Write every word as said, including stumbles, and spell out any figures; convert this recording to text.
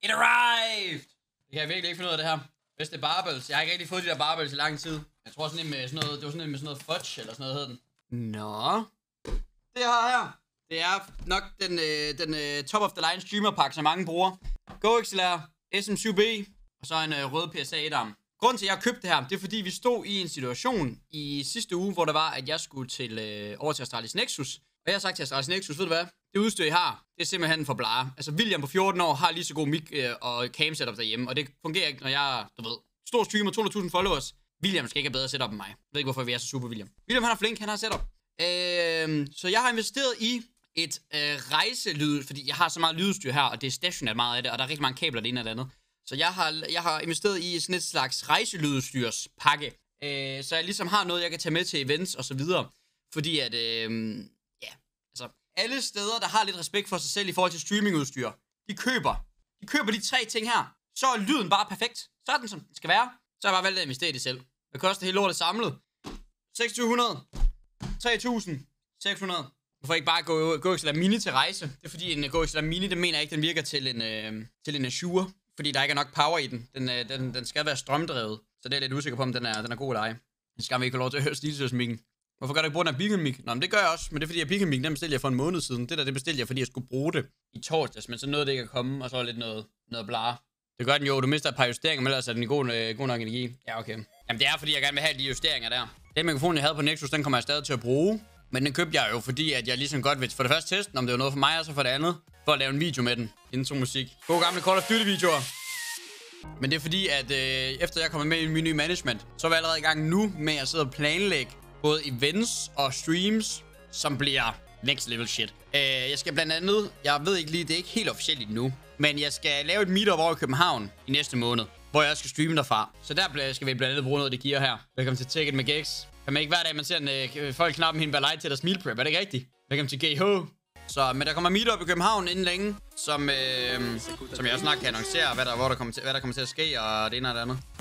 It arrived! Det kan jeg virkelig ikke finde ud af det her. Hvis det er barbells. Jeg har ikke rigtig fået de der barbells i lang tid. Jeg tror sådan en med sådan noget, det var sådan en med sådan noget fudge eller sådan noget hed den. Nå. Det her her. Det er nok den, øh, den øh, top of the line streamer pakke, som mange bruger. Go X L R, S M syv B og så en øh, rød P S A et-arm. Grunden til, at jeg købte det her, det er fordi, vi stod i en situation i sidste uge, hvor der var, at jeg skulle til øh, over til Astralis Nexus. Og jeg har sagt til Astralis Nexus, ved du hvad? Det udstyr, I har, det er simpelthen for blare. Altså, William på fjorten år har lige så god mic øh, og cam setup derhjemme, og det fungerer ikke, når jeg, du ved, stor streamer, to hundrede tusind followers. William skal ikke have bedre setup end mig. Jeg ved ikke, hvorfor vi er så super, William. William, han er flink, han har setup. Øh, så jeg har investeret i et øh, rejselyd, fordi jeg har så meget lydudstyr her, og det er stationært meget af det, og der er rigtig mange kabler det ene og det andet. Så jeg har, jeg har investeret i sådan et slags rejselydudstyrspakke, øh, så jeg ligesom har noget, jeg kan tage med til events og så videre. Fordi at, øh, ja, altså, alle steder, der har lidt respekt for sig selv i forhold til streamingudstyr, de køber, de køber de tre ting her, så er lyden bare perfekt. Så er den, som den skal være. Så har jeg bare valgt at investere i det selv. Hvad koster hele lortet samlet? seks tusind hundrede, tre tusind seks hundrede. Hvorfor ikke bare gå, gå X L R Mini til rejse? Det er fordi en Go X L R Mini, det mener jeg ikke, den virker til en, øh, til en Azure. Fordi der ikke er nok power i den. Den, øh, den, den skal være strømdrevet. Så det er jeg lidt usikker på, om den er, den er god eller ej. Den skal vi ikke få lov til at høre stilsøsmikken. Hvorfor gør du ikke bruge den af Beacon Mic? Nå, men det gør jeg også. Men det er fordi, at Beacon Mic, den bestilte jeg for en måned siden. Det der, det bestilte jeg, fordi jeg skulle bruge det i torsdags. Men så nåede det ikke at komme, og så var lidt noget, noget blare. Det gør den jo. Du mister et par justeringer, men ellers er den i god, øh, god nok energi. Ja, okay. Jamen, det er fordi, jeg gerne vil have de justeringer der. Den mikrofon, jeg havde på Nexus, den kommer jeg stadig til at bruge. Men den købte jeg jo, fordi at jeg ligesom godt vil for det første teste, om det var noget for mig, og så for det andet, for at lave en video med den. Intro musik. God gamle Call of Duty-videoer. Men det er fordi, at øh, efter jeg kommer med i min nye management, så er vi allerede i gang nu med at sidde og planlægge både events og streams, som bliver next level shit. Øh, jeg skal blandt andet, jeg ved ikke lige, det er ikke helt officielt endnu, men jeg skal lave et meetup over i København i næste måned, hvor jeg også skal streame derfra. Så der skal vi blandt andet bruge noget af det gear her. Velkommen til Take It med Gex. Kan man ikke hver dag, man ser en, øh, folk knappen hende balej til deres meal prep, er det ikke rigtigt? Velkommen til G H. Så, men der kommer meetup i København inden længe, som, øh, som jeg også snart kan annoncere, hvad der, hvor der kommer til, hvad der kommer til at ske, og det ene og det andet.